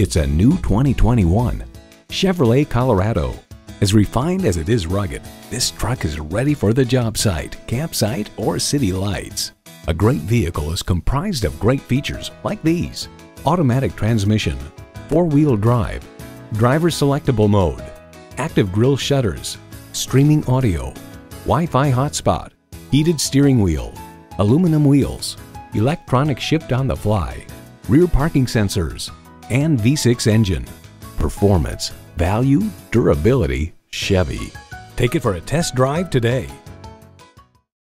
It's a new 2021 Chevrolet Colorado. As refined as it is rugged, this truck is ready for the job site, campsite, or city lights. A great vehicle is comprised of great features like these: automatic transmission, four-wheel drive, driver selectable mode, active grille shutters, streaming audio, Wi-Fi hotspot, heated steering wheel, aluminum wheels, electronic shift on the fly, rear parking sensors, and V6 engine. Performance, value, durability, Chevy. Take it for a test drive today.